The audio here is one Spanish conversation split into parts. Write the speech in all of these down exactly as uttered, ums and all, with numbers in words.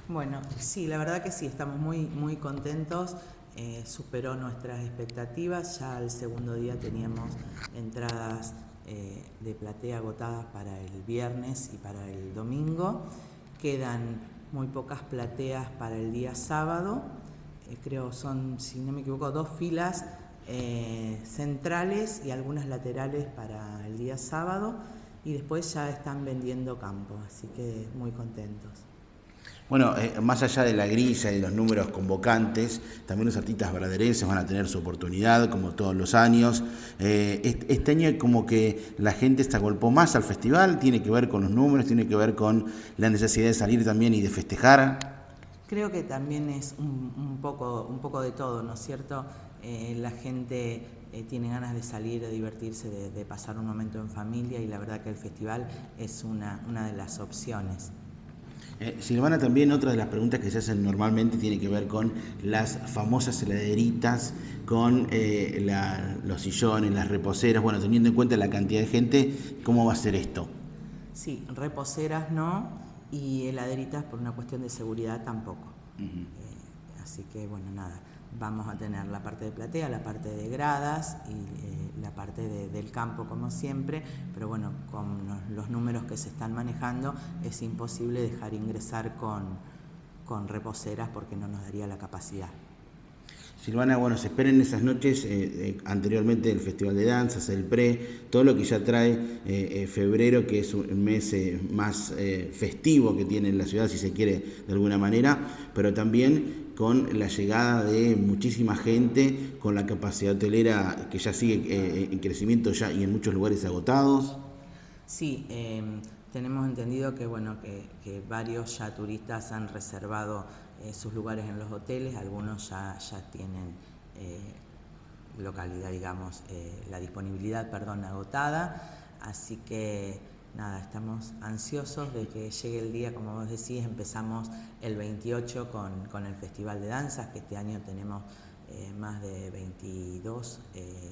Bueno, sí, la verdad que sí, estamos muy, muy contentos. Eh, superó nuestras expectativas. Ya el segundo día teníamos entradas eh, de platea agotadas para el viernes y para el domingo. Quedan muy pocas plateas para el día sábado. Eh, creo son, si no me equivoco, dos filas eh, centrales y algunas laterales para el día sábado. Y después ya están vendiendo campo, así que muy contentos. Bueno, eh, más allá de la grilla y de los números convocantes, también los artistas braderenses van a tener su oportunidad, como todos los años. Eh, este, este año como que la gente se agolpó más al festival, tiene que ver con los números, tiene que ver con la necesidad de salir también y de festejar. Creo que también es un, un, poco, un poco de todo, ¿no es cierto? Eh, la gente eh, tiene ganas de salir, de divertirse, de, de pasar un momento en familia y la verdad que el festival es una, una de las opciones. Eh, Silvana, también otra de las preguntas que se hacen normalmente tiene que ver con las famosas heladeritas, con eh, la, los sillones, las reposeras. Bueno, teniendo en cuenta la cantidad de gente, ¿cómo va a ser esto? Sí, reposeras no y heladeritas por una cuestión de seguridad tampoco. Uh -huh. Eh, así que bueno, nada, vamos a tener la parte de platea, la parte de gradas y eh, la parte de, del campo como siempre, pero bueno, con los números que se están manejando es imposible dejar ingresar con, con reposeras porque no nos daría la capacidad. Silvana, bueno, se esperen esas noches eh, eh, anteriormente del Festival de Danzas, el pre, todo lo que ya trae eh, eh, febrero, que es un mes eh, más eh, festivo que tiene la ciudad, si se quiere de alguna manera, pero también con la llegada de muchísima gente, con la capacidad hotelera que ya sigue eh, en crecimiento ya y en muchos lugares agotados. Sí, eh, tenemos entendido que, bueno, que, que varios ya turistas han reservado eh, sus lugares en los hoteles, algunos ya, ya tienen eh, localidad, digamos, eh, la disponibilidad, perdón, agotada, así que nada, estamos ansiosos de que llegue el día, como vos decís, empezamos el veintiocho con, con el Festival de Danzas, que este año tenemos eh, más de veintidós eh,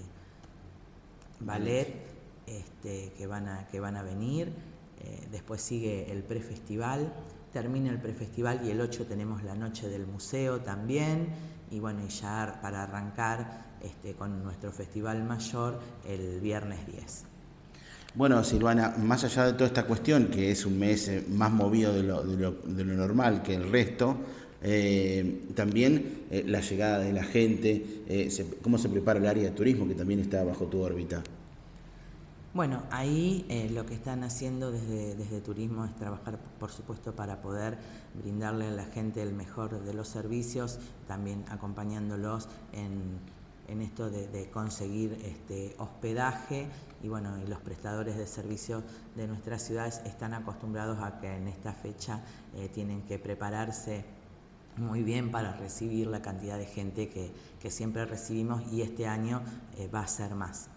ballet este, que, van a, que van a venir, eh, después sigue el prefestival, termina el prefestival y el ocho tenemos la noche del museo también, y bueno, y ya para arrancar este, con nuestro festival mayor el viernes diez. Bueno, Silvana, más allá de toda esta cuestión, que es un mes más movido de lo, de lo, de lo normal que el resto, eh, también eh, la llegada de la gente, eh, se, cómo se prepara el área de turismo que también está bajo tu órbita. Bueno, ahí eh, lo que están haciendo desde, desde turismo es trabajar, por supuesto, para poder brindarle a la gente el mejor de los servicios, también acompañándolos en, en esto de, de conseguir este, hospedaje y bueno, y los prestadores de servicios de nuestras ciudades están acostumbrados a que en esta fecha eh, tienen que prepararse muy bien para recibir la cantidad de gente que, que siempre recibimos y este año eh, va a ser más.